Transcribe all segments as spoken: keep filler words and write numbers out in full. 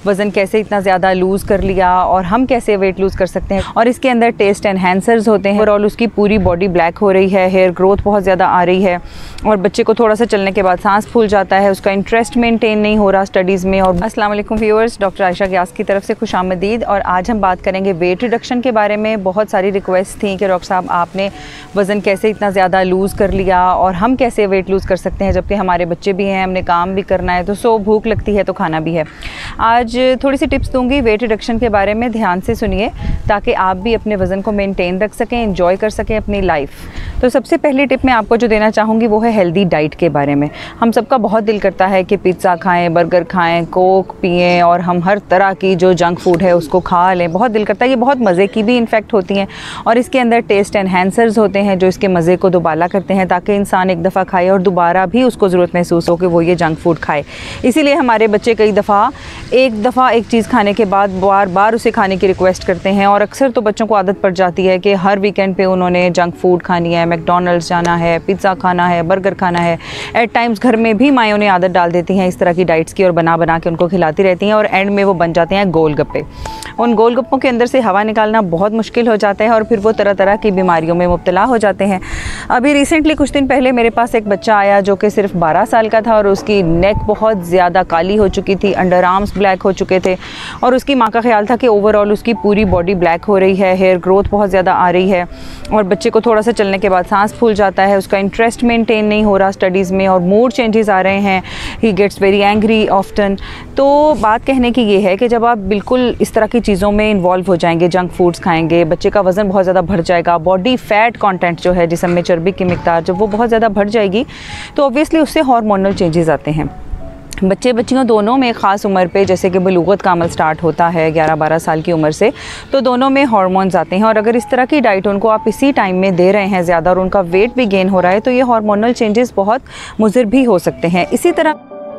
वज़न कैसे इतना ज़्यादा लूज़ कर लिया और हम कैसे वेट लूज़ कर सकते हैं। और इसके अंदर टेस्ट एनहेंसर्स होते हैं। ओवरऑल उसकी पूरी बॉडी ब्लैक हो रही है, हेयर ग्रोथ बहुत ज़्यादा आ रही है और बच्चे को थोड़ा सा चलने के बाद सांस फूल जाता है, उसका इंटरेस्ट मेंटेन नहीं हो रहा स्टडीज़ में। और अस्सलाम वालेकुम व्यूअर्स, डॉक्टर आयशा गियास की तरफ से खुशामदीद। और आज हम बात करेंगे वेट रिडक्शन के बारे में। बहुत सारी रिक्वेस्ट थी कि डॉक्टर साहब आपने वज़न कैसे इतना ज़्यादा लूज़ कर लिया और हम कैसे वेट लूज़ कर सकते हैं, जबकि हमारे बच्चे भी हैं, हमने काम भी करना है, तो सो भूख लगती है तो खाना भी है। आज थोड़ी सी टिप्स दूंगी वेट रिडक्शन के बारे में, ध्यान से सुनिए ताकि आप भी अपने वज़न को मेंटेन रख सकें, एंजॉय कर सकें अपनी लाइफ। तो सबसे पहली टिप मैं आपको जो देना चाहूँगी वो है हेल्दी डाइट के बारे में। हम सबका बहुत दिल करता है कि पिज़्ज़ा खाएं, बर्गर खाएं, कोक पिएं और हम हर तरह की जो जंक फूड है उसको खा लें। बहुत दिल करता है, ये बहुत मज़े की भी इनफेक्ट होती हैं और इसके अंदर टेस्ट एनहेंसर्स होते हैं जो इसके मज़े को दोबाला करते हैं ताकि इंसान एक दफ़ा खाए और दोबारा भी उसको ज़रूरत महसूस हो कि वो ये जंक फूड खाए। इसीलिए हमारे बच्चे कई दफ़ा एक दफ़ा एक चीज़ खाने के बाद बार बार उसे खाने की रिक्वेस्ट करते हैं और अक्सर तो बच्चों को आदत पड़ जाती है कि हर वीकेंड पे उन्होंने जंक फूड खानी है, मैकडॉनल्ड्स जाना है, पिज़्ज़ा खाना है, बर्गर खाना है। एट टाइम्स घर में भी माएँ उन्हें आदत डाल देती हैं इस तरह की डाइट्स की और बना बना के उनको खिलाती रहती हैं और एंड में वो बन जाते हैं गोलगप्पे। उन गोलगप्पों के अंदर से हवा निकालना बहुत मुश्किल हो जाता है और फिर वो तरह तरह की बीमारियों में मुब्तला हो जाते हैं। अभी रिसेंटली कुछ दिन पहले मेरे पास एक बच्चा आया जो कि सिर्फ बारह साल का था और उसकी नेक बहुत ज़्यादा काली हो चुकी थी, अंडर आर्म्स ब्लैक हो चुके थे और उसकी माँ का ख्याल था कि ओवरऑल उसकी पूरी बॉडी ब्लैक हो रही है, हेयर ग्रोथ बहुत ज़्यादा आ रही है और बच्चे को थोड़ा सा चलने के बाद सांस फूल जाता है, उसका इंटरेस्ट मेंटेन नहीं हो रहा स्टडीज़ में और मूड चेंजेस आ रहे हैं, he gets very angry often. तो बात कहने की ये है कि जब आप बिल्कुल इस तरह की चीज़ों में इन्वॉल्व हो जाएंगे, जंक फूड्स खाएंगे, बच्चे का वज़न बहुत ज़्यादा बढ़ जाएगा, बॉडी फैट कंटेंट जो है जिस्म में चर्बी की मिकदार जब वो बहुत ज़्यादा बढ़ जाएगी तो ऑब्वियसली उससे हार्मोनल चेंजेस आते हैं। बच्चे बच्चियों दोनों में ख़ास उम्र पे जैसे कि बलूगत का अमल स्टार्ट होता है ग्यारह बारह साल की उम्र से, तो दोनों में हार्मोन्स आते हैं और अगर इस तरह की डाइट उनको आप इसी टाइम में दे रहे हैं ज़्यादा और उनका वेट भी गेन हो रहा है तो ये हार्मोनल चेंजेस बहुत मुज़िर भी हो सकते हैं। इसी तरह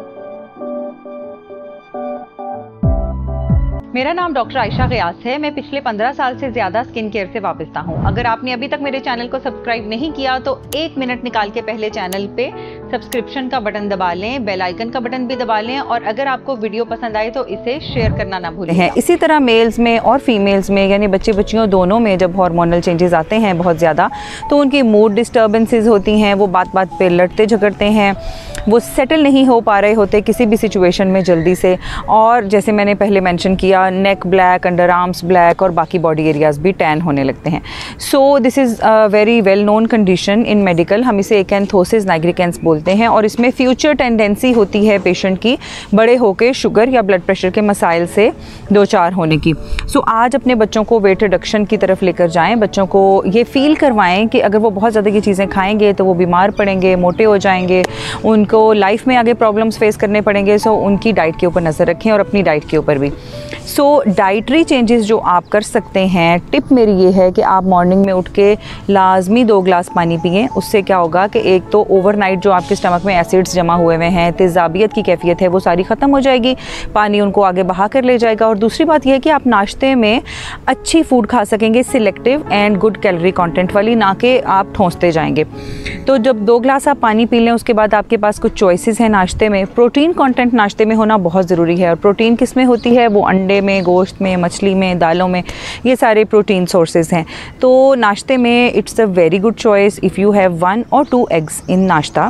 मेरा नाम डॉक्टर आयशा गियास है। मैं पिछले पंद्रह साल से ज़्यादा स्किन केयर से वाबस्ता हूँ। अगर आपने अभी तक मेरे चैनल को सब्सक्राइब नहीं किया तो एक मिनट निकाल के पहले चैनल पे सब्सक्रिप्शन का बटन दबा लें, बेल आइकन का बटन भी दबा लें और अगर आपको वीडियो पसंद आए तो इसे शेयर करना ना भूलें। हैं इसी तरह मेल्स में और फीमेल्स में यानी बच्चे बच्चियों दोनों में जब हार्मोनल चेंजेस आते हैं बहुत ज़्यादा तो उनकी मूड डिस्टर्बेंसेस होती हैं, वो बात बात पे लड़ते झगड़ते हैं, वो सेटल नहीं हो पा रहे होते किसी भी सिचुएशन में जल्दी से और जैसे मैंने पहले मेंशन किया neck black, under arms black और बाकी बॉडी एरियाज भी टैन होने लगते हैं। So this is a very well known condition in medical. हम इसे एकैंथोसिस नाइग्रिकेंस बोलते हैं और इसमें फ्यूचर टेंडेंसी होती है पेशेंट की बड़े होकर शुगर या ब्लड प्रेशर के मसाइल से दो चार होने की। सो so, आज अपने बच्चों को वेट रिडक्शन की तरफ लेकर जाएं, बच्चों को ये फील करवाएं कि अगर वो बहुत ज़्यादा ये चीज़ें खाएंगे तो वो बीमार पड़ेंगे, मोटे हो जाएंगे, उनको लाइफ में आगे प्रॉब्लम्स फेस करने पड़ेंगे। सो so, उनकी डाइट के ऊपर नज़र रखें और अपनी डाइट के ऊपर भी। सो so, डाइटरी चेंजेस जो आप कर सकते हैं, टिप मेरी ये है कि आप मॉर्निंग में उठ के लाजमी दो ग्लास पानी पिएं। उससे क्या होगा कि एक तो ओवरनाइट जो आपके स्टमक में एसिड्स जमा हुए हुए हैं, तेज़ाबियत की कैफियत है, वो सारी ख़त्म हो जाएगी, पानी उनको आगे बहा कर ले जाएगा। और दूसरी बात यह है कि आप नाश्ते में अच्छी फूड खा सकेंगे, selective and good calorie content वाली, ना कि आप ठोंसते जाएंगे। तो जब दो ग्लास आप पानी पी लें उसके बाद आपके पास कुछ चॉइसेस हैं नाश्ते में। प्रोटीन कंटेंट नाश्ते में होना बहुत ज़रूरी है और प्रोटीन किस में होती है, वो अंडे में, गोश्त में, मछली में, दालों में, ये सारे प्रोटीन सोर्सेज हैं। तो नाश्ते में it's a very good choice if you have one और टू एग्स इन नाश्ता।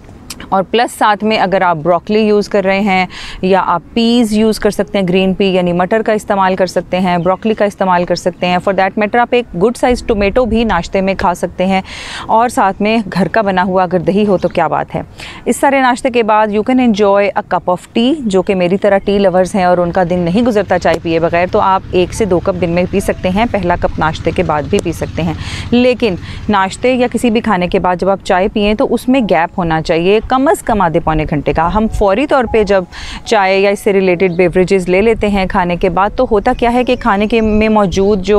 और प्लस साथ में अगर आप ब्रोकली यूज़ कर रहे हैं या आप पीज़ यूज़ कर सकते हैं, ग्रीन पी यानी मटर का इस्तेमाल कर सकते हैं, ब्रोकली का इस्तेमाल कर सकते हैं। फॉर दैट मैटर आप एक गुड साइज़ टोमेटो भी नाश्ते में खा सकते हैं और साथ में घर का बना हुआ अगर दही हो तो क्या बात है। इस सारे नाश्ते के बाद you can enjoy a cup of tea, जो कि मेरी तरह टी लवर्स हैं और उनका दिन नहीं गुजरता चाय पिए बगैर, तो आप एक से दो कप दिन में पी सकते हैं। पहला कप नाश्ते के बाद भी पी सकते हैं, लेकिन नाश्ते या किसी भी खाने के बाद जब आप चाय पिएँ तो उसमें गैप होना चाहिए कम अज़ कम आधे पौने घंटे का। हम फौरी तौर पे जब चाय या इससे रिलेटेड बेवरेजेस ले लेते हैं खाने के बाद तो होता क्या है कि खाने के में मौजूद जो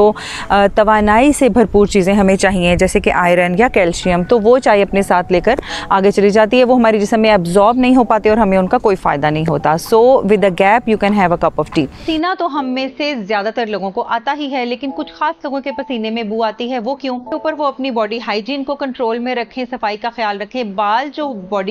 तवानाई से भरपूर चीज़ें हमें चाहिए जैसे कि आयरन या कैल्शियम, तो वो चाय अपने साथ लेकर आगे चली जाती है, वो हमारे जिस्म में एब्जॉर्ब नहीं हो पाते और हमें उनका कोई फ़ायदा नहीं होता। So with a gap you can have a cup of tea. पसीना तो हम में से ज़्यादातर लोगों को आता ही है, लेकिन कुछ खास लोगों के पसीने में बू आती है। वो क्यों? ऊपर वो अपनी बॉडी हाइजीन को कंट्रोल में रखें, सफाई का ख्याल रखें। बाल जो बॉडी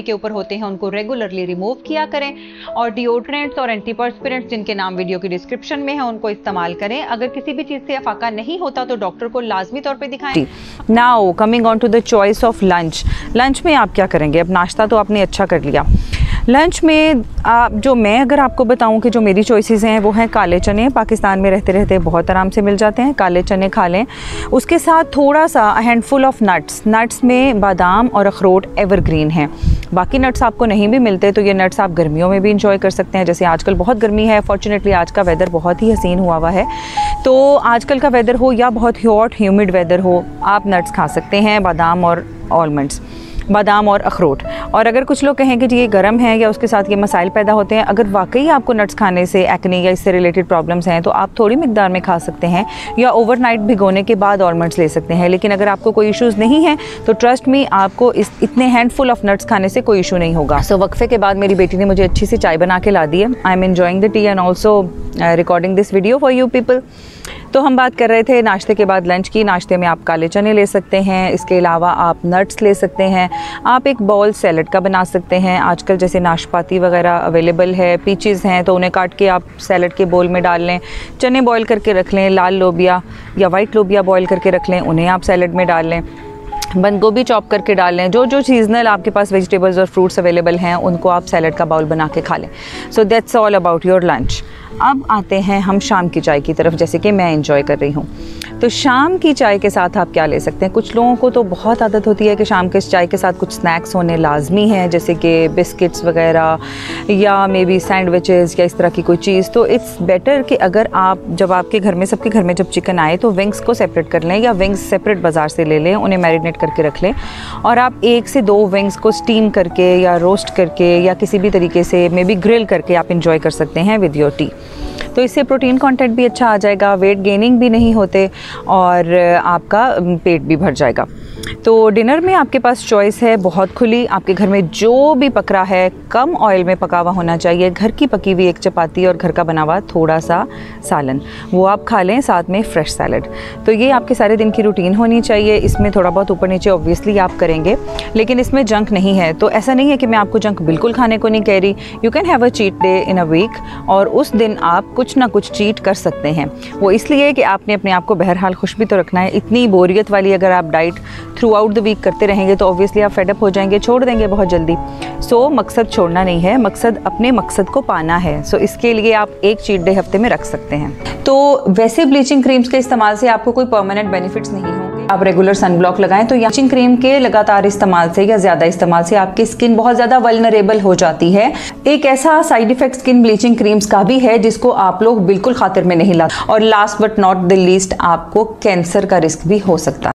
के ऊपर होते हैं उनको रेगुलरली रिमूव किया करें, और डिओड्रेंट्स और एंटीपर्स्पिरेंट्स जिनके नाम वीडियो की डिस्क्रिप्शन में है उनको इस्तेमाल करें। अगर किसी भी चीज़ से अफाका नहीं होता तो डॉक्टर को लाजमी तौर पे दिखाएं। Now coming on to the choice of lunch. Lunch में आप क्या करेंगे? अब नाश्ता तो आपने अच्छा कर लिया, लंच में आप जो मैं अगर आपको बताऊं कि जो मेरी चॉइसेस हैं वो हैं काले चने। पाकिस्तान में रहते रहते बहुत आराम से मिल जाते हैं, काले चने खा लें। उसके साथ थोड़ा सा हैंडफुल ऑफ नट्स। नट्स में बादाम और अखरोट एवरग्रीन हैं। बाकी नट्स आपको नहीं भी मिलते तो ये नट्स आप गर्मियों में भी इंजॉय कर सकते हैं। जैसे आजकल बहुत गर्मी है, फॉर्चुनेटली आज का वेदर बहुत ही हसीन हुआ हुआ है, तो आजकल का वेदर हो या बहुत हॉट ह्यूमिड वेदर हो, आप नट्स खा सकते हैं, बादाम और आलमंड्स, बादाम और अखरोट। और अगर कुछ लोग कहें कि जी ये गर्म है या उसके साथ ये मसाइल पैदा होते हैं, अगर वाकई आपको नट्स खाने से एक्ने या इससे रिलेटेड प्रॉब्लम्स हैं तो आप थोड़ी मिकदार में खा सकते हैं, या ओवरनाइट भिगोने के बाद आलमंड्स ले सकते हैं। लेकिन अगर आपको कोई इश्यूज़ नहीं है तो ट्रस्ट मी, आपको इस इतने हैंडफुल ऑफ नट्स खाने से कोई इशू नहीं होगा। सो so, वक्फे के बाद मेरी बेटी ने मुझे अच्छी सी चाय बना के ला दी है। I am enjoying the tea and also recording this video for you people. तो हम बात कर रहे थे नाश्ते के बाद लंच की। नाश्ते में आप काले चने ले सकते हैं, इसके अलावा आप नट्स ले सकते हैं, आप एक बाउल सैलड का बना सकते हैं। आजकल जैसे नाशपाती वगैरह अवेलेबल है, पीचेस हैं, तो उन्हें काट के आप सैलड के बोल में डाल लें। चने बॉईल करके रख लें, लाल लोबिया या वाइट लोबिया बॉईल करके रख लें, उन्हें आप सैलड में डाल लें। बंद गोभी चॉप करके डाल लें। जो जो सीजनल आपके पास वेजिटेबल्स और फ्रूट्स अवेलेबल हैं उनको आप सैलड का बाउल बना के खा लें। So that's all about your lunch. अब आते हैं हम शाम की चाय की तरफ, जैसे कि मैं एंजॉय कर रही हूँ। तो शाम की चाय के साथ आप क्या ले सकते हैं? कुछ लोगों को तो बहुत आदत होती है कि शाम के चाय के साथ कुछ स्नैक्स होने लाजमी हैं, जैसे कि बिस्किट्स वगैरह या मे बी सैंडविचेस या इस तरह की कोई चीज़। तो इट्स बेटर कि अगर आप जब आपके घर में सबके घर में जब चिकन आए तो विंग्स को सेपरेट कर लें, या विंग्स सेपरेट बाज़ार से ले लें, उन्हें मैरिनेट करके रख लें, और आप एक से दो विंग्स को स्टीम करके या रोस्ट करके या किसी भी तरीके से मे बी ग्रिल करके आप इंजॉय कर सकते हैं विद योर टी। तो इससे प्रोटीन कंटेंट भी अच्छा आ जाएगा, वेट गेनिंग भी नहीं होते और आपका पेट भी भर जाएगा। तो डिनर में आपके पास चॉइस है बहुत खुली। आपके घर में जो भी पक रहा है कम ऑयल में पका हुआ होना चाहिए। घर की पकी हुई एक चपाती और घर का बना हुआ थोड़ा सा सालन, वो आप खा लें, साथ में फ्रेश सैलड। तो ये आपके सारे दिन की रूटीन होनी चाहिए। इसमें थोड़ा बहुत ऊपर नीचे ऑब्वियसली आप करेंगे, लेकिन इसमें जंक नहीं है। तो ऐसा नहीं है कि मैं आपको जंक बिल्कुल खाने को नहीं कह रही। You can have a cheat day in a week, और उस दिन आप कुछ ना कुछ चीट कर सकते हैं। वो इसलिए कि आपने अपने आप को बहरहाल खुश भी तो रखना है। इतनी बोरियत वाली अगर आप diet throughout the week करते रहेंगे तो ऑब्वियसली आप फेड अप हो जाएंगे, छोड़ देंगे बहुत जल्दी। सो so, मकसद छोड़ना नहीं है, मकसद अपने मकसद को पाना है। सो so, इसके लिए आप एक चीट डे हफ्ते में रख सकते हैं। तो वैसे ब्लीचिंग क्रीम्स के इस्तेमाल से आपको कोई परमानेंट बेनिफिट्स नहीं होंगे। आप रेगुलर सनब्लॉक लगाएं, तो ब्लीचिंग क्रीम के लगातार इस्तेमाल से या ज़्यादा इस्तेमाल से आपकी स्किन बहुत ज़्यादा वल्नरेबल हो जाती है। एक ऐसा side effect skin bleaching creams का भी है जिसको आप लोग बिल्कुल खातिर में नहीं लाते। और last but not the least, आपको कैंसर का रिस्क भी हो सकता है।